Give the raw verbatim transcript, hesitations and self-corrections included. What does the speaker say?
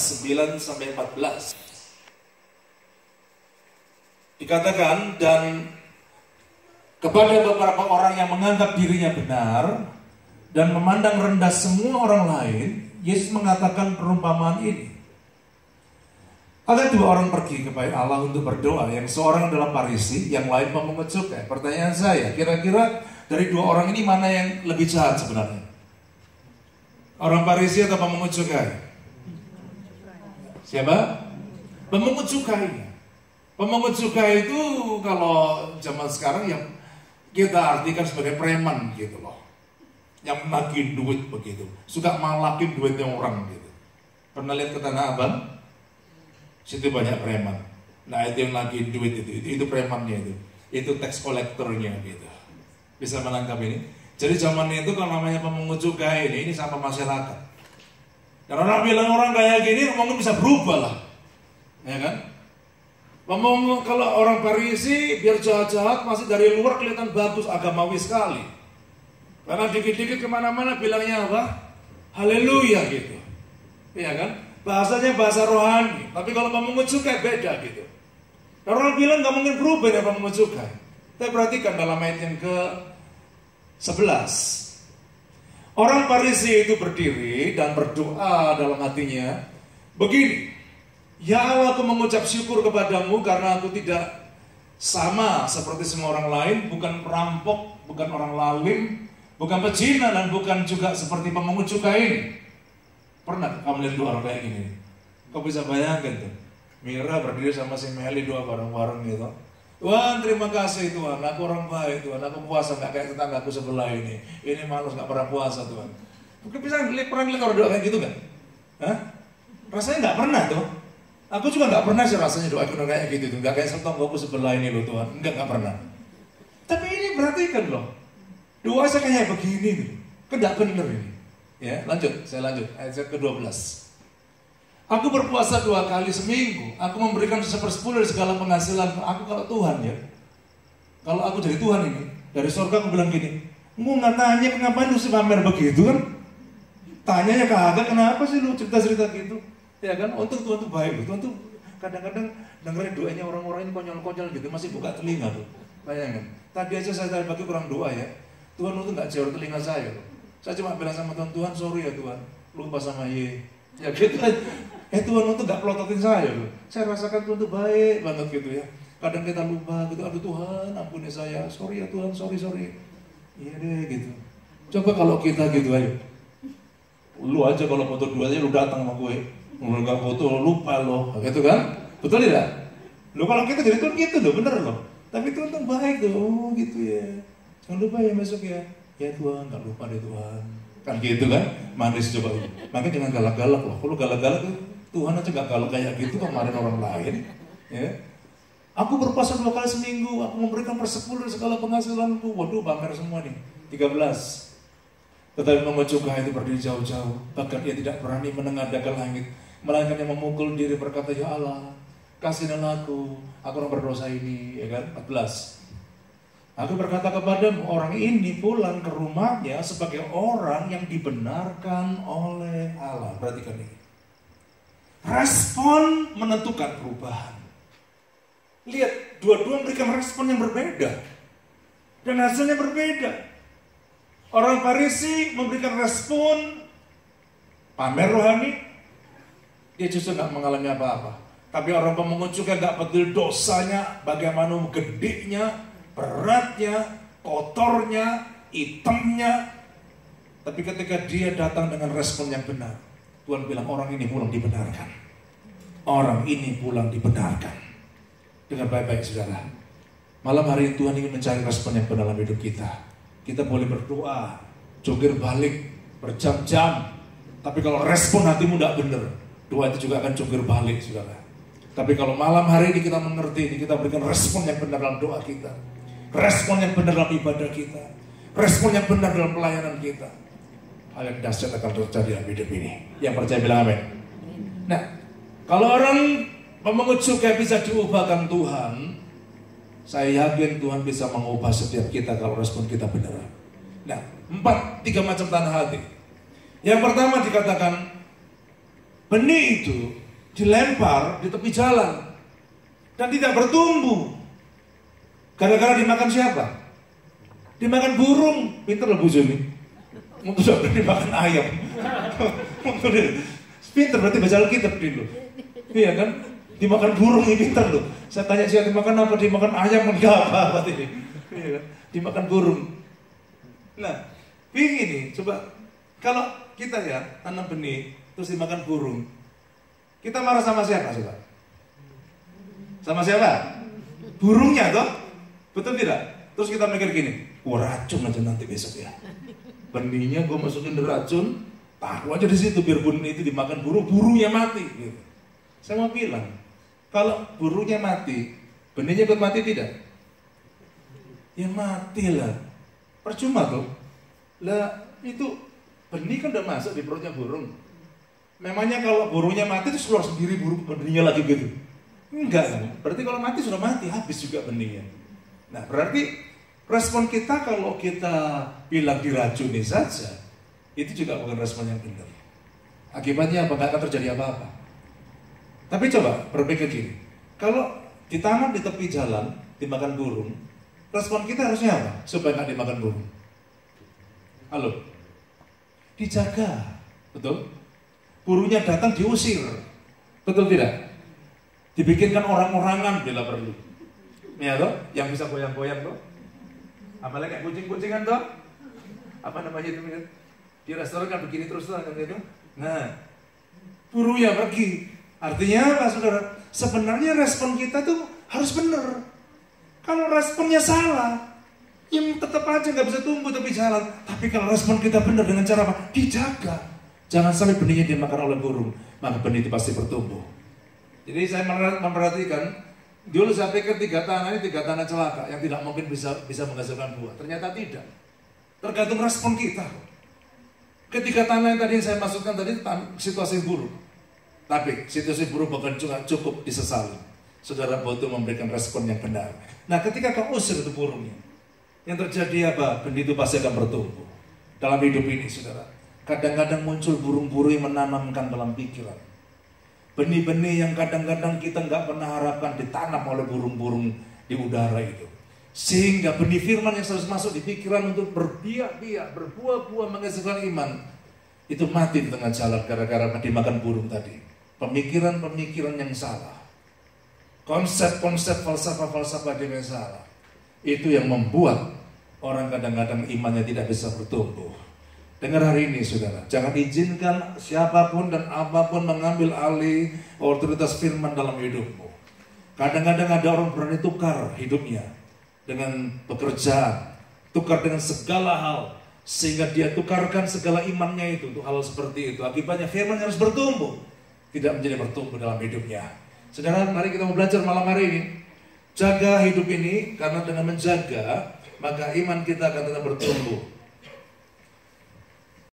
sembilan sampai empat belas. Dikatakan, dan kepada beberapa orang yang menganggap dirinya benar dan memandang rendah semua orang lain, Yesus mengatakan perumpamaan ini. Ada dua orang pergi kepada Allah untuk berdoa, yang seorang adalah Farisi, yang lain pemungut cukai. Pertanyaan saya, kira-kira dari dua orang ini mana yang lebih jahat sebenarnya? Orang Farisi atau pemungut cukai? Siapa? Pemungut cukai. Pemungut cukai itu kalau zaman sekarang yang kita artikan sebagai preman gitu loh, yang nagih duit begitu, suka malakin duitnya orang gitu. Pernah lihat ke Tanah Abang? Situ banyak preman. Nah itu yang nagih duit itu, itu, itu premannya itu, itu tax collectornya gitu. Bisa menangkap ini. Jadi zaman itu kalau namanya pemungut cukai ini, ini sama masyarakat. Dan orang bilang orang kayak gini mungkin bisa berubah lah, ya kan? Pemungut, kalau orang Farisi biar jahat-jahat masih dari luar kelihatan bagus, agamawi sekali. Karena dikit-dikit kemana-mana bilangnya apa? Haleluya gitu, ya kan? Bahasanya bahasa rohani. Tapi kalau pemungut cukai beda gitu. Orang bilang nggak mungkin berubah ya pemungut cukai. Tapi perhatikan dalam ayat yang ke sebelas. Orang Farisi itu berdiri dan berdoa dalam hatinya begini, ya Allah, aku mengucap syukur kepadamu karena aku tidak sama seperti semua orang lain, bukan perampok, bukan orang lalim, bukan pezina, dan bukan juga seperti pemungut cukai ini. Pernah kamu lihat dua orang kayak gini? Kau bisa bayangkan tuh, Mira berdiri sama si Meli dua bareng-bareng gitu. Tuhan terima kasih Tuhan, aku orang baik Tuhan, aku puasa gak kayak tetanggaku sebelah ini. Ini malas gak pernah puasa Tuhan. Mungkin bisa lihat, pernah lihat orang doa kayak gitu kan? Hah? Rasanya gak pernah tuh. Aku juga gak pernah sih rasanya doa kayak gitu tuh. Gak kayak tetanggaku sebelah ini loh Tuhan. Enggak, gak pernah. Tapi ini perhatikan loh, doa saya kayak begini nih, kan gak bener ini. Ya, lanjut, saya lanjut ayat ke dua belas. Aku berpuasa dua kali seminggu, aku memberikan sepersepuluh dari segala penghasilan aku. Kalau Tuhan ya, kalau aku jadi Tuhan ini, dari surga aku bilang gini, mau nggak tanya kenapa lu sih pamer begitu kan? Tanyanya kagak, kenapa sih lu cerita-cerita gitu? Ya kan, untuk Tuhan tuh baik, Tuhan tuh kadang-kadang dengerin doanya orang-orang ini konyol-konyol gitu, masih buka telinga tuh. Bayangin, tadi aja saya tadi pagi kurang doa ya, Tuhan itu nggak jauh telinga saya loh. Saya cuma bilang sama Tuhan, Tuhan sorry ya Tuhan, lupa sama Ye. Ya gitu. Eh Tuhan itu gak pelototin saya loh. Saya rasakan Tuhan itu baik banget gitu ya. Kadang kita lupa gitu, aduh Tuhan ampuni saya, sorry ya Tuhan, sorry sorry. Iya deh gitu. Coba kalau kita gitu ayo. Lu aja kalau foto dua aja lu datang sama gue. Lu gak foto lupa loh, gitu kan? Betul tidak? Lu kalau kita jadi Tuhan gitu loh, bener loh. Tapi Tuhan tuh baik tuh, oh gitu ya. Jangan lupa ya besok ya. Ya Tuhan, gak lupa deh Tuhan. Kan gitu kan, manis coba. Makanya jangan galak-galak loh. Kalau galak-galak tuh, Tuhan aja gak galak kayak gitu kemarin orang lain. Ya. Aku berpuasa dua kali seminggu, aku memberikan persepuluh segala penghasilanku. Waduh, pamer semua nih. tiga belas. Tetapi pemungut cukai itu berdiri jauh-jauh. Bahkan ia tidak berani menengadah ke langit. Melainkan yang memukul diri berkata, ya Allah, kasihilah aku, aku orang berdosa ini. Ya kan, empat belas. Aku berkata kepadamu, orang ini pulang ke rumahnya sebagai orang yang dibenarkan oleh Allah. Perhatikan ini. Respon menentukan perubahan. Lihat, dua-dua memberikan respon yang berbeda. Dan hasilnya berbeda. Orang Farisi memberikan respon pamer rohani. Dia justru gak mengalami apa-apa. Tapi orang pemungut cukai gak peduli dosanya, bagaimana gedenya, beratnya, kotornya, hitamnya. Tapi ketika dia datang dengan respon yang benar, Tuhan bilang orang ini pulang dibenarkan. Orang ini pulang dibenarkan. Dengan baik-baik saudara. Malam hari ini Tuhan ingin mencari respon yang benar dalam hidup kita. Kita boleh berdoa, jungkir balik, berjam-jam. Tapi kalau respon hatimu tidak benar, doa itu juga akan jungkir balik saudara. Tapi kalau malam hari ini kita mengerti ini, kita berikan respon yang benar dalam doa kita. Respon yang benar dalam ibadah kita. Respon yang benar dalam pelayanan kita. Hal yang dahsyat akan terjadi dalam hidup ini. Yang percaya bilang amin. Nah, kalau orang pemungut cukai bisa diubahkan Tuhan, saya yakin Tuhan bisa mengubah setiap kita kalau respon kita benar. Nah, empat, tiga macam tanda hati. Yang pertama dikatakan, benih itu dilempar di tepi jalan dan tidak bertumbuh. Gara-gara dimakan siapa? Dimakan burung. Pinter loh Bu Zumi. Untuk tidak dimakan ayam. Pinter berarti baca Alkitab dulu. Iya kan? Dimakan burung ini pinter loh. Saya tanya siapa dimakan apa? Dimakan ayam enggak apa berarti. Iya kan? Dimakan burung. Nah, begini, coba kalau kita ya tanam benih terus dimakan burung, kita marah sama siapa coba? Sama siapa? Burungnya toh? Betul tidak? Terus kita mikir gini, wah racun aja nanti besok ya. Benihnya gue masukin racun, taruh aja di situ biar burung itu dimakan burung, burungnya mati. Gitu. Saya mau bilang, kalau burungnya mati, benihnya ikut mati tidak? Ya mati lah. Percuma tuh. Lah itu benih kan udah masuk di perutnya burung. Memangnya kalau burungnya mati terus keluar sendiri burung benihnya lagi gitu? Enggak kan? Berarti kalau mati sudah mati, habis juga benihnya. Nah berarti respon kita kalau kita bilang diracuni saja, itu juga bukan respon yang benar. Akibatnya apa? Nggak akan terjadi apa-apa. Tapi coba berpikir gini, kalau ditanam di tepi jalan, dimakan burung, respon kita harusnya apa? Supaya nggak dimakan burung. Halo? Dijaga, betul? Burungnya datang diusir, betul tidak? Dibikinkan orang-orangan bila perlu. Ya toh, yang bisa goyang-goyang toh. Apalagi kayak kucing-kucingan toh. Apa namanya itu? Di restoran kan begini terus tuh kan gitu. Nah, burungnya pergi. Artinya apa saudara? Sebenarnya respon kita tuh harus benar. Kalau responnya salah, yang tetap aja nggak bisa tumbuh tapi jalan. Tapi kalau respon kita benar dengan cara apa? Dijaga. Jangan sampai benihnya dimakan oleh burung, maka benih itu pasti bertumbuh. Jadi saya memperhatikan, dulu saya pikir tiga tanah ini tiga tanah celaka yang tidak mungkin bisa bisa menghasilkan buah. Ternyata tidak. Tergantung respon kita. Ketiga tanah yang tadi saya maksudkan tadi situasi buruk. Tapi situasi buruk bukan cuma cukup disesali. Saudara butuh memberikan respon yang benar. Nah ketika kau usir itu burungnya, yang terjadi apa? Benih itu pasti akan bertumbuh. Dalam hidup ini saudara, kadang-kadang muncul burung-burung yang menanamkan dalam pikiran. Benih-benih yang kadang-kadang kita nggak pernah harapkan ditanam oleh burung-burung di udara itu. Sehingga benih firman yang harus masuk di pikiran untuk berbiak-biak, berbuah-buah menghasilkan iman, itu mati di tengah jalan gara-gara dimakan burung tadi. Pemikiran-pemikiran yang salah, konsep-konsep falsafah-falsafah yang salah, itu yang membuat orang kadang-kadang imannya tidak bisa bertumbuh. Dengar hari ini saudara, jangan izinkan siapapun dan apapun mengambil alih otoritas firman dalam hidupmu. Kadang-kadang ada orang berani tukar hidupnya dengan pekerjaan, tukar dengan segala hal, sehingga dia tukarkan segala imannya itu untuk hal seperti itu. Akibatnya firman harus bertumbuh, tidak menjadi bertumbuh dalam hidupnya. Saudara, mari kita mau belajar malam hari ini. Jaga hidup ini, karena dengan menjaga, maka iman kita akan tetap bertumbuh.